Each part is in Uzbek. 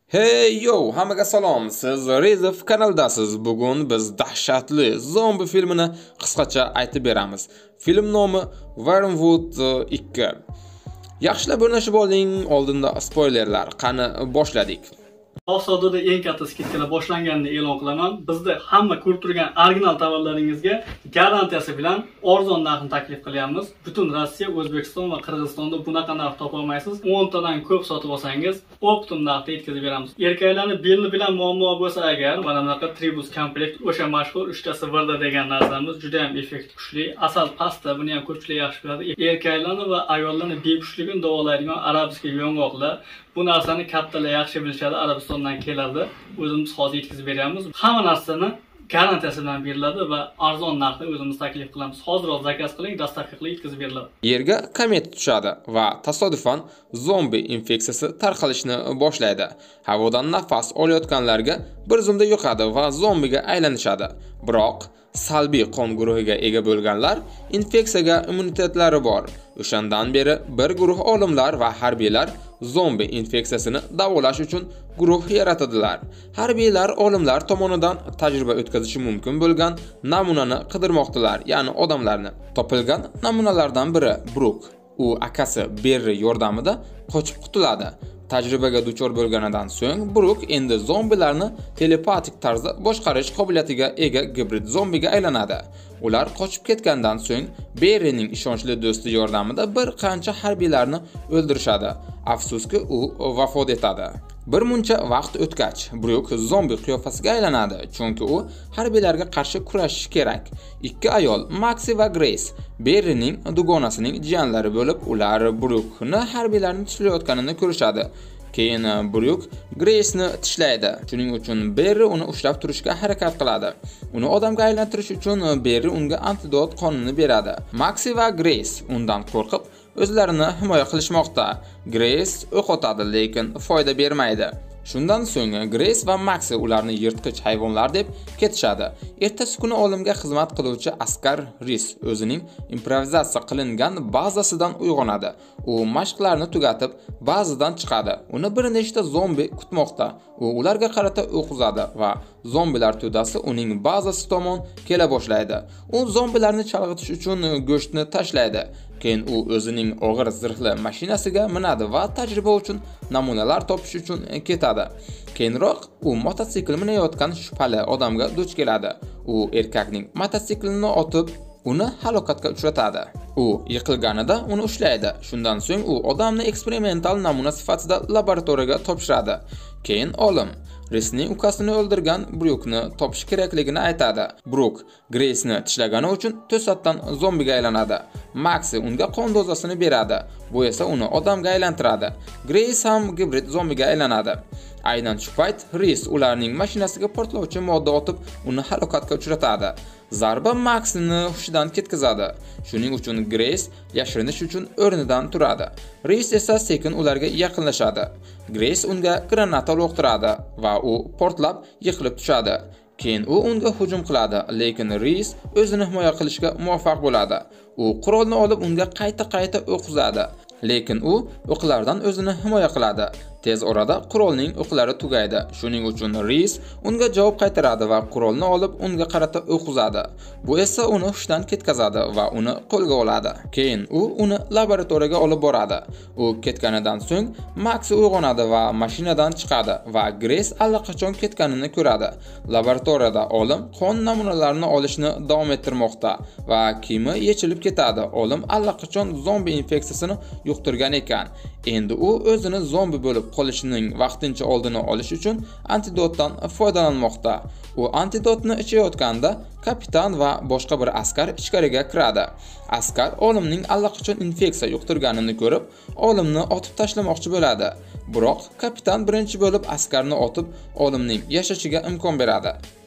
Hey yo, hammaga salom. Siz Rezov kanaldasiz. Bugun biz dahshatli zombi filmini qisqacha aytib beramiz. Film nomi Wormwood 2. Yaxshilab o'rnashib oling, oldinda spoilerlar. Qani boshladik. Savdoda eng katta skidkalar boshlanganini e'lon qilaman. Bizda hamma ko'rib turgan original tovarlaringizga garantiyasi bilan arzon narxni taklif qilyapmiz. Butun Rossiya, O'zbekiston va Qirg'izistonda bunaqa narx topa olmaysiz. 10 tadan ko'p sotib olsangiz, optimum narxda yetkazib beramiz. Erkaklarning belni bilan muammo bo'lsa agar, mana bunaqa tribus komplekt, o'sha mashhur 3 ta sifirda degan narsamiz juda ham effekt kuchli. Asal pasta buni ham ko'pchilik yaxshi biladi. Erkaklarni va ayollarning bepushtligini davolaydigan arabska yong'oqlar. Bu narsani kattalar yaxshi bilishadi, Arabistondan keladi. O'zimiz hozir yetkazib beramiz. Hamma narsani garantiyasi bilan beriladi va arzon narxda o'zimiz taklif qilamiz. Hoziroq zakaz qiling, dostavka qilib yetkazib beriladi. Yerga komet tushadi va tasodifan zombi infeksiyasi tarqalishni boshlaydi. Havodan nafas olayotganlarga bir zumda yo'qadi va zombiga aylanishadi. Biroq salbiy qon guruhiga ega bo'lganlar infeksiyaga immunitetlari bor. O'shandan beri bir guruh olimlar va harbiylar zombi infeksiyasini davolash uchun guruh yaratadilar. Harbiylar olimlar tomonidan tajriba o'tkazishi mumkin bo'lgan namunani qidirmoqdalar, ya'ni odamlarni. Topilgan namunalardan biri Bruk. U akasi Berri yordamida qochib qutuladi. Tajribaga duchor bo'lganidan so'ng Bruk endi zombilarni telepatik tarzda boshqarish qobiliyatiga ega gibrid zombiga aylanadi. Ular qochib ketgandan so'ng Berrining ishonchli do'sti yordamida bir qancha harbiylarni o'ldirishadi. Afsuski, u vafot etadi. Bir muncha vaqt o'tgach, Bruk zombi qiyofasiga aylanadi, chunki u harbiylarga qarshi kurashish kerak. Ikki ayol, Maxi va Grace, Berrining dugonasining jiyanlari bo'lib, ular Brukni harbiylarni tishlayotganini ko'rishadi. Keyin Bruk Grace'ni tishlaydi. Shuning uchun Berri uni ushlab turishga harakat qiladi. Uni odamga aylantirish uchun Berri unga antidot qonini beradi. Maxi va Grace undan qo'rqib o'zlarini himoya qilishmoqda. Grace o'q otadi, lekin foyda bermaydi. Shundan so'ng Grace va Maxi ularni yirtqich hayvonlar deb ketishadi. Ertasi kuni olimga xizmat qiluvchi askar Rhys o'zining improvizatsiya qilingan bazasidan uyg'onadi. U mashqlarni tugatib, bazadan chiqadi. Uni bir nechta zombi kutmoqda. U ularga qarata o'q uzadi va zombilar to'dasi uning bazasi tomon kela boshlaydi. U zombilarni chalg'itish uchun go'shtni tashlaydi. Keyin u o'zining og'ir zirhli mashinasiga minadi va tajriba uchun namunalar topish uchun ketadi. Keyinroq u mototsikl minayotgan shubhali odamga duch keladi. U erkakning mototsiklini otib, uni halokatga uchratadi. U yiqilganida uni ushlaydi. Shundan so'ng u odamni eksperimental namuna sifatida laboratoriyaga topshiradi. Keyin olim Rhysning ukasini o'ldirgan Brukni topish kerakligini aytadi. Bruk Grace'ni tishlagani uchun to'satdan zombiga aylanadi. Maxi unga qon dozasini beradi. Bu esa uni odamga aylantiradi. Grace ham gibrid zombiga aylanadi. Aynan shu payt Rhys ularning mashinasiga portlovchi modda otib, uni halokatga uchratadi. Zarba Maxini hushidan ketkazadi. Shuning uchun Grace yashirinish uchun o'rnidan turadi. Rhys esa sekin ularga yaqinlashadi. Grace unga granata uloqtiradi va u portlab yiqilib tushadi. Keyin u unga hujum qiladi, lekin Rhys o'zini himoya qilishga muvaffaq bo'ladi. U qurolni olib unga qayta o'q uzadi, lekin u o'qlardan o'zini himoya qiladi. Tez orada qurolning o'qlari tugaydi. Shuning uchun Rhys unga javob qaytaradi va qurolni olib unga qarata o'q uzadi. Bu esa uni hushdan ketkazadi va uni qo'lga oladi. Keyin u uni laboratoriyaga olib boradi. U ketganidan so'ng Maxi uyg'onadi va mashinadan chiqadi va Grace allaqachon ketganini ko'radi. Laboratoriyada olim qon namunalarini olishni davom ettirmoqda va kiyimi yechilib ketadi. Olim allaqachon zombi infeksiyasini yuqtirgan ekan. Endi u o'zini zombi bo'lib qolishining vaqtincha oldini olish uchun antidotdan foydalanmoqda. U antidotni ichayotganda kapitan va boshqa bir askar ichkariga kiradi. Askar olimning allaqachon infeksiya yuqtirganini ko'rib, olimni otib tashlamoqchi bo'ladi. Biroq kapitan birinchi bo'lib askarni otib, olimning yashashiga imkon beradi.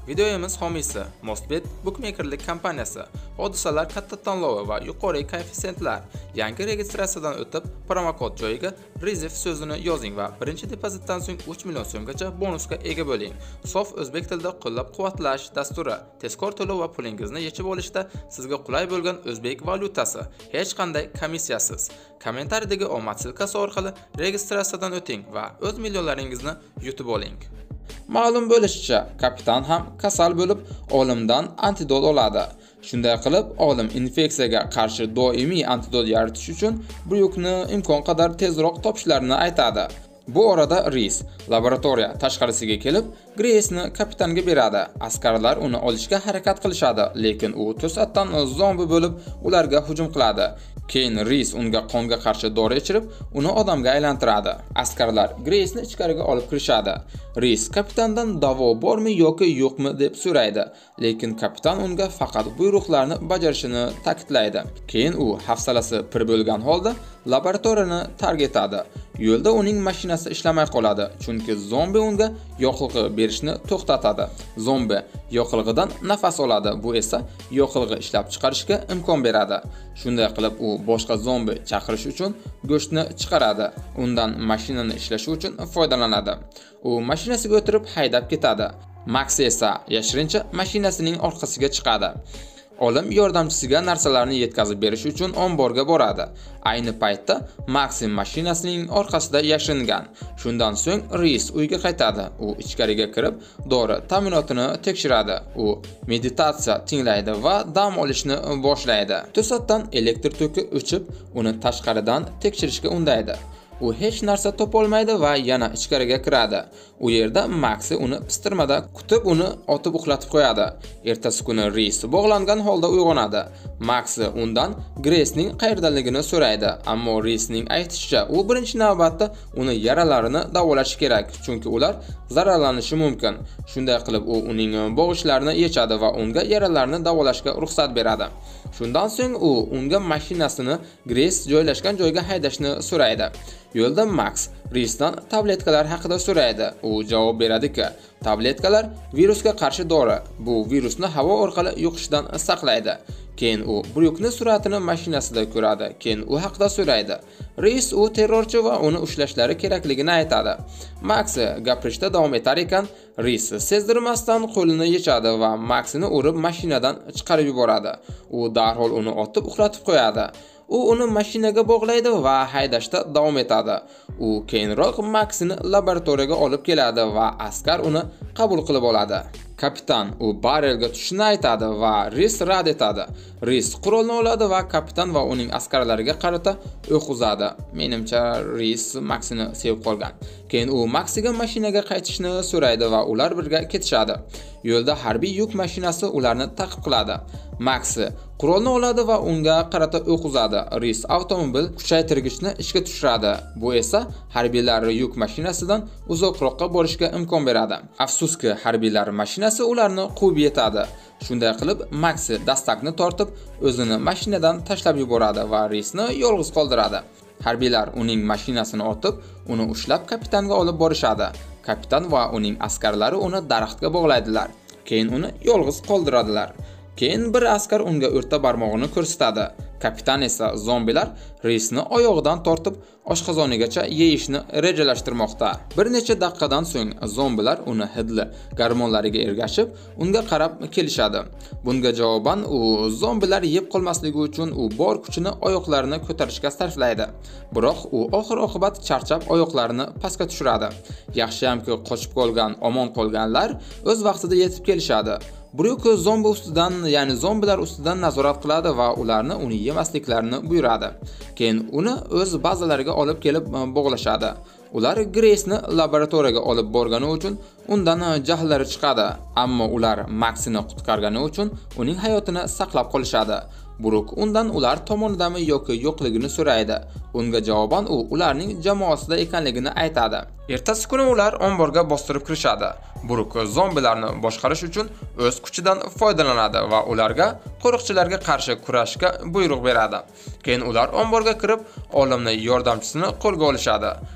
Videomiz homiysi Mostbet bukmekerlik kompaniyasi. Hodisalar katta tanlovi va yuqori koeffitsiyentlar. Yangi registratsiyadan o'tib, promokod joyiga RIZIF so'zini yozing va birinchi depozitdan so'ng 3 million so'mgacha bonusga ega bo'ling. Sof o'zbek tilida qo'llab-quvvatlash dasturi. Tezkor to'lov va pulingizni yechib olishda sizga qulay bo'lgan o'zbek valyutasi, hech qanday komissiyasiz. Kommentariyadagi omad silkasi orqali registratsiyadan o'ting va o'z millionlaringizni yutib oling. Ma'lum bo'lishicha, kapitan ham kasal bo'lib, olimdan antidot oladi. Shunday qilib, olim infeksiyaga qarshi doimiy antidot yaratish uchun bu yukni imkon qadar tezroq topishlarini aytadi. Bu orada Reis laboratoriya tashqarisiga kelib, Grace'ni kapitanga beradi. Askarlar uni olishga harakat qilishadi, lekin u to'satdan zombi bo'lib, ularga hujum qiladi. Keyin Reis unga qonga qarshi dori ichirib, uni odamga aylantiradi. Askarlar Grace'ni ichkariga olib kirishadi. Reis kapitandan davo bormi yoki yo'qmi deb so'raydi, lekin kapitan unga faqat buyruqlarni bajarishini ta'kidlaydi. Keyin u hafsalasi pir bo'lgan holda laboratoriyani tark etadi. Yo'lda uning mashinasi ishlamay qoladi, chunki zombi unga yoqilg'i berishni to'xtatadi. Zombi yoqilg'idan nafas oladi, bu esa yoqilg'i ishlab chiqarishga imkon beradi. Shunday qilib u boshqa zombi chaqirish uchun go'shtni chiqaradi. Undan mashinani ishlashi uchun foydalanadi. U mashinasiga o'tirib haydab ketadi. Max esa yashirincha mashinasining orqasiga chiqadi. Olim yordamchisiga narsalarni yetkazib berish uchun omborga boradi. Ayni paytda Maxim mashinasining orqasida yashiringan. Shundan so'ng Reis uyga qaytadi. U ichkariga kirib, dori ta'minotini tekshiradi. U meditatsiya tinglaydi va dam olishni boshlaydi. To'satdan elektr toki o'chib, uni tashqaridan tekshirishga undaydi. U hech narsa topolmaydi va yana ichkariga kiradi. U yerda Maxi uni pistirmada kutib, uni otib uxlatib qo'yadi. Ertasi kuni Reis bog'langan holda uyg'onadi. Maxi undan Grace'ning qayerdaligini so'raydi, ammo Reisning aytishicha, u birinchi navbatda uni yaralarini davolashi kerak, chunki ular zararlanishi mumkin. Shunday qilib u uning bo'g'ishlarini yechadi va unga yaralarni davolashga ruxsat beradi. Shundan so'ng u unga mashinasini Grace joylashgan joyga haydashni so'raydi. Yo'lda Max Reisdan tabletkalar haqida so'raydi. U javob beradiki, tabletkalar virusga qarshi dori. Bu virusni havo orqali yuqishdan saqlaydi. Keyin u Bryukni suratini mashinasida ko'radi. Keyin u haqida so'raydi. Reis u terrorchi va uni ushlashlari kerakligini aytadi. Max gapirishda davom etar ekan, Reis sezdirmasdan qo'lini yechadi va Maxni urib mashinadan chiqarib yuboradi. U darhol uni otib uxlatib qo'yadi. U uni mashinaga bog'laydi va haydashda davom etadi. U keyinroq Maxni laboratoriyaga olib keladi va askar uni qabul qilib oladi. Kapitan u barelga tushishni aytadi va Reis rad etadi. Reis qurolni oladi va kapitan va uning askarlariga qarata o'q uzadi. Menimcha Reis Maxni sevib qolgan. Keyin u Maxiga mashinaga qaytishni so'raydi va ular birga ketishadi. Yo'lda harbiy yuk mashinasi ularni ta'qib qiladi. Maxi qurolni oladi va unga qarata o'q uzadi. Reis avtomobil kuchaytirgichni ishga tushiradi. Bu esa harbiylar yuk mashinasidan uzoqroqqa borishga imkon beradi. Afsuski, harbiylar mashinasi ularni quvib yetadi. Shunday qilib, Maxi dastakni tortib, o'zini mashinadan tashlab yuboradi va Reisni yolg'iz qoldiradi. Harbiylar uning mashinasini otib, uni ushlab kapitanga olib borishadi. Kapitan va uning askarlari uni daraxtga bog'laydilar. Keyin uni yolg'iz qoldiradilar. Keyin bir askar unga o'rta barmog'ini ko'rsatadi. Kapitan esa zombilar Reisni oyog'idan tortib oshqozonigacha yeyishni rejalashtirmoqda. Bir necha daqiqadan so'ng zombilar uni hidli garmonlariga ergashib, unga qarab kelishadi. Bunga javoban u zombilar yeb qolmasligi uchun u bor kuchini oyoqlarini ko'tarishga sarflaydi. Biroq u oxir-oqibat charchab oyoqlarini pastga tushiradi. Yaxshiyamki qochib qolgan, omon qolganlar o'z vaqtida yetib kelishadi. Bryuk zombi ustidan, ya'ni zombilar ustidan nazorat qiladi va ularni uni yemasliklarini buyuradi. Keyin uni o'z bazalariga olib kelib bog'lashadi. Ular Grace'ni laboratoriyaga olib borgani uchun undan jahllari chiqadi, ammo ular Maxni qutqargani uchun uning hayotini saqlab qolishadi. Bryuk undan ular tomonidami yoki yo'qligini so'raydi. Unga javoban u ularning jamoasida ekanligini aytadi. Ertasi kuni ular omborga bostirib kirishadi. Bryuk zombilarni boshqarish uchun o'z kuchidan foydalanadi va ularga qo'riqchilarga qarshi kurashga buyruq beradi. Keyin ular omborga kirib, olimning yordamchisini qo'lga olishadi.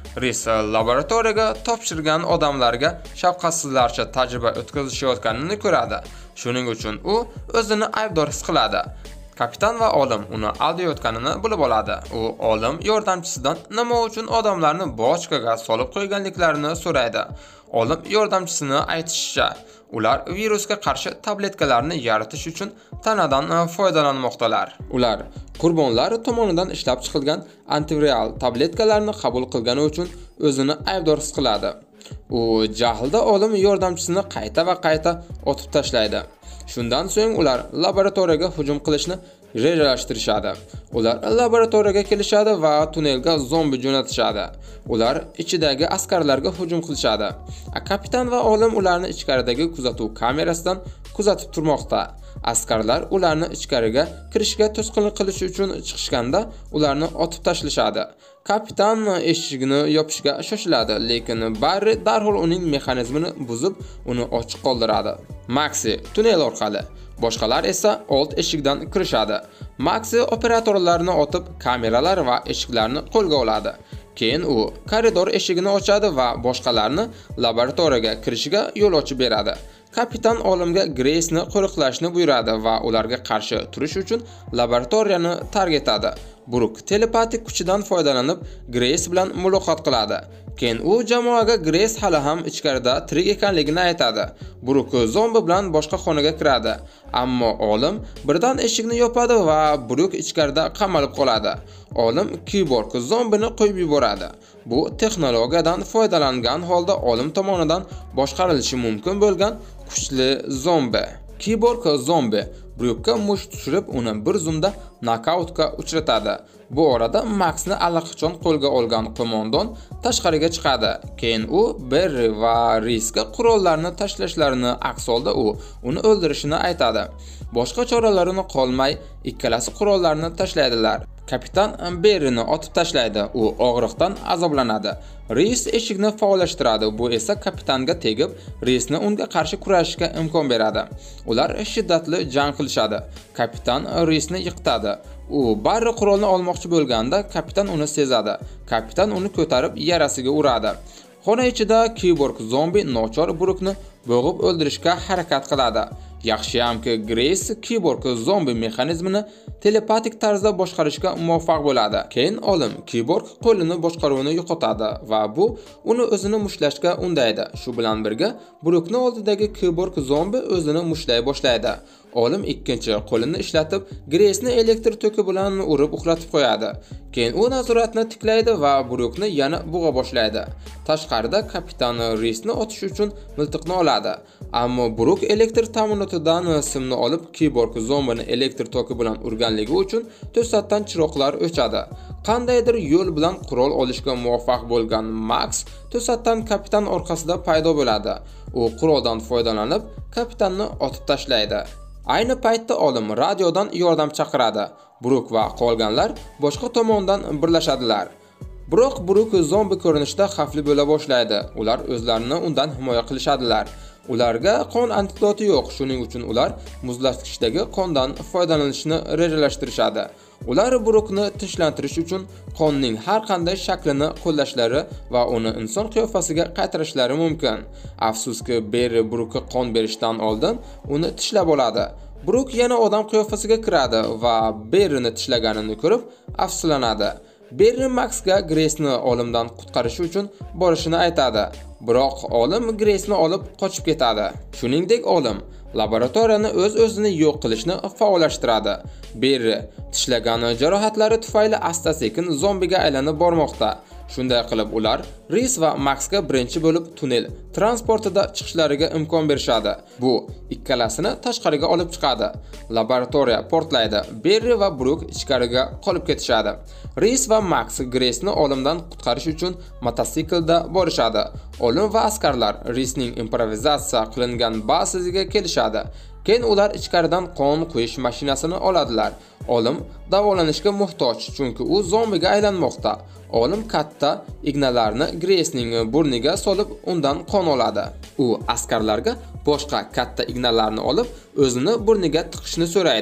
Reis laboratoriyaga topshirgan odamlarga shafqatsizlarcha tajriba o'tkazishayotganini ko'radi. Shuning uchun u o'zini aybdor his qiladi. Kapitan va olim uni aldayotganini bilib oladi. U olim yordamchisidan nima uchun odamlarni bochkaga solib qo'yganliklarini so'raydi. Olim yordamchisini aytishicha, ular virusga qarshi tabletkalarni yaratish uchun tanadan foydalanmoqdalar. Ular qurbonlar tomonidan ishlab chiqilgan antiviral tabletkalarni qabul qilgani uchun o'zini aybdor his qiladi. U jahlda olim yordamchisini qayta va qayta otib tashlaydi. Shundan so'ng ular laboratoriyaga hujum qilishni rejalashtirishadi. Ular laboratoriyaga kelishadi va tunnelga zombi jo'natishadi. Ular ichidagi askarlarga hujum qilishadi. Kapitan va olim ularni ichkaridagi kuzatuv kamerasidan kuzatib turmoqda. Askarlar ularni ichkariga kirishga to'sqinlik qilish uchun chiqishganda ularni otib tashlashadi. Kapitan eshigini yopishga shoshiladi, lekin Barri darhol uning mexanizmini buzib, uni ochiq qoldiradi. Maxi tunnel orqali, boshqalar esa old eshikdan kirishadi. Maxi operatorlarni otib, kameralar va eshiklarni qo'lga oladi. Keyin u koridor eshigini ochadi va boshqalarni laboratoriyaga kirishiga yo'l ochib beradi. Kapitan olimga Grace'ni qo'riqlashni buyuradi va ularga qarshi turish uchun laboratoriyani tark etadi. Bruk telepatik kuchidan foydalanib Grace bilan muloqot qiladi. Keyin u jamoaga Grace hali ham ichkarida tirik ekanligini aytadi. Bruk zombi bilan boshqa xonaga kiradi, ammo olim birdan eshikni yopadi va Bruk ichkarida qamalib qoladi. Olim kiborg zombini qo'yib yuboradi. Bu texnologiyadan foydalangan holda olim tomonidan boshqarilishi mumkin bo'lgan kuchli zombi. Kiborg zombi Brukka musht tushirib, uni bir zumda nokautga uchratadi. Bu orada Maxni allaqachon qo'lga olgan qo'mondon tashqariga chiqadi. Keyin u Barri va Reisga qurollarni tashlashlarini aks holda u uni o'ldirishini aytadi. Boshqa choralarini qolmay, ikkalasi qurollarni tashlaydilar. Kapitan Barrini otib tashlaydi. U og'riqdan azoblanadi. Reis eshikni faollashtiradi. Bu esa kapitanga tegib, Reisni unga qarshi kurashishga imkon beradi. Ular shiddatli jang qilishadi. Kapitan Reisni yiqitadi. U Barri qurolni olmoqchi bo'lganda kapitan uni sezadi. Kapitan uni ko'tarib yarasiga uradi. Xona ichida kiborg zombi nochor Brukni bo'g'ib o'ldirishga harakat qiladi. Yaxshiyamki Grace kiborg zombi mexanizmini telepatik tarzda boshqarishga muvaffaq bo'ladi. Keyin olim kiborg qo'lini boshqaruvini yo'qotadi va bu uni o'zini mushlashga undaydi. Shu bilan birga Brukni oldidagi kiborg zombi o'zini mushlay boshlaydi. Olim ikkinchi qo'lini ishlatib Grace'ni elektr toki bilan urib uxlatib qo'yadi. Keyin u nazoratni tiklaydi va Brukni yana bug'a boshlaydi. Tashqarida kapitan Reisni otish uchun miltiqni oladi. Ammo Bruk elektr ta'minotidan simni olib kiborg zombini elektr toki bilan urganligi uchun to'satdan chiroqlar o'chadi. Qandaydir yo'l bilan qurol olishga muvaffaq bo'lgan Max to'satdan kapitan orqasida paydo bo'ladi. U quroldan foydalanib kapitanni otib tashlaydi. Ayni paytda olim radiodan yordam chaqiradi. Bruk va qolganlar boshqa tomondan birlashadilar. Biroq Bruk zombi ko'rinishda xavfli bo'la boshlaydi. Ular o'zlarini undan himoya qilishadilar. Ularga qon antidoti yo'q, shuning uchun ular muzlatkichdagi qondan foydalanishni rejalashtirishadi. Ular Brukni tinchlantirish uchun qonning har qanday shaklini qo'llashlari va uni inson qiyofasiga qaytarishlari mumkin. Afsuski, Barri Brukka qon berishdan oldin uni tishlab oladi. Bruk yana odam qiyofasiga kiradi va Barrini tishlaganini ko'rib afsuslanadi. Barri Maxga Grace'ni olimdan qutqarish uchun borishini aytadi. Biroq olim Grace'ni olib qochib ketadi. Shuningdek, olim laboratoriyani o'z-o'zini yo'q qilishni faollashtiradi. Barri tishlagan jarohatlari tufayli asta-sekin zombiga aylanib bormoqda. Shunday qilib ular Reis va Maxga birinchi bo'lib tunnel transportida chiqishlariga imkon berishadi. Bu ikkalasini tashqariga olib chiqadi. Laboratoriya portlaydi. Barri va Bruk ichkariga qolib ketishadi. Reis va Max Grace'ni olimdan qutqarish uchun mototsiklda borishadi. Olim va askarlar Reisning improvizatsiya qilingan bazasiga kelishadi. Keyin ular ichkaridan qon quyish mashinasini oladilar. Olim davolanishga muhtoj, chunki u zombiga aylanmoqda. Olim katta ignalarni Grace'ning burniga solib, undan qon oladi. U askarlarga boshqa katta ignalarni olib, o'zini burniga tiqishni so'raydi.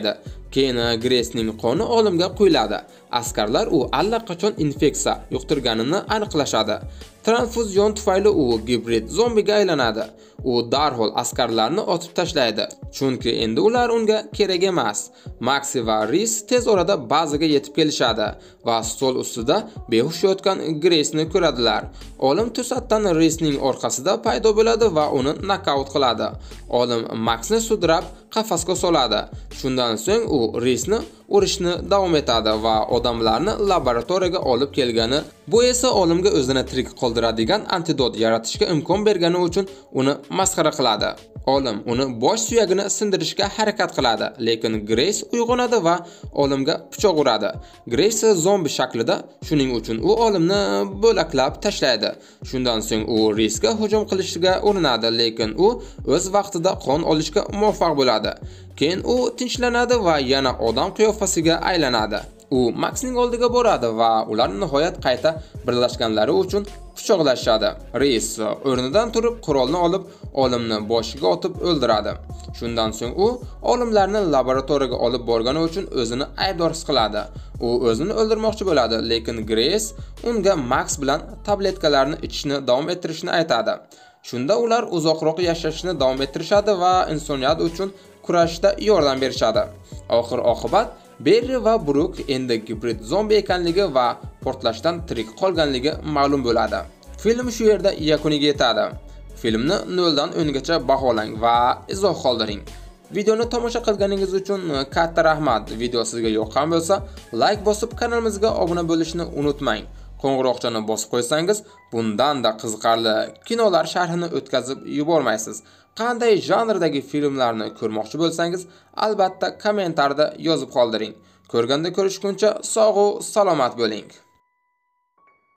Keyin Grace'ning qoni olimga quyiladi. Askarlar u allaqachon infeksiya yuqtirganini aniqlashadi. Transfuzion tufayli u gibrid zombiga aylanadi. U darhol askarlarni otib tashlaydi, chunki endi ular unga kerak emas. Maxi va Reese tez orada bazaga yetib kelishadi va stol ustida behush yotgan Grace'ni ko'radilar. Olim to'satdan Reesening orqasida paydo bo'ladi va uni nokaut qiladi. Olim Maxni sudrab qafasga soladi. Shundan so'ng u Reese'ni urishni davom etadi va odamlarni laboratoriyaga olib kelgani, bu esa olimga o'zini tirik qoldiradigan antidot yaratishga imkon bergani uchun uni masxara qiladi. Olim uni bosh suyagini sindirishga harakat qiladi, lekin Grace uyg'onadi va olimga pichoq uradi. Grace zombi shaklida, shuning uchun u olimni bo'laklab tashlaydi. Shundan so'ng u Reese'ga hujum qilishga urinadi, lekin u o'z vaqtida qon olishga muvaffaq bo'ladi. Keyin u tinchlanadi va yana odam qiyofasiga aylanadi. U Maxning oldiga boradi va ular nihoyat qayta birlashganlari uchun quchoqlashadi. Reese o'rnidan turib qurolni olib, olimni boshiga otib o'ldiradi. Shundan so'ng u olimlarni laboratoriyaga olib borgani uchun o'zini aybdor his qiladi. U o'zini o'ldirmoqchi bo'ladi, lekin Grace unga Max bilan tabletkalarni ichishni davom ettirishni aytadi. Shunda ular uzoqroq yashashni davom ettirishadi va insoniyat uchun kurashda yordam berishadi. Oxir-oqibat Barry va Brooke endi gibrid zombi ekanligi va portlashdan tirik qolganligi ma'lum bo'ladi. Film shu yerda yakuniga yetadi. Filmni 0 dan 10 gacha baholang va izoh qoldiring. Videoni tomosha qilganingiz uchun katta rahmat. Video sizga yoqqan bo'lsa, like bosib kanalimizga obuna bo'lishni unutmang. Qo'ng'iroqchani bosib qo'ysangiz, bundan-da qiziqarli kinolar sharhini o'tkazib yubormaysiz. Qanday janrdagi filmlarni ko'rmoqchi bo'lsangiz, albatta kommentarda yozib qoldiring. Ko'rganda ko'rishguncha sog' va salomat bo'ling.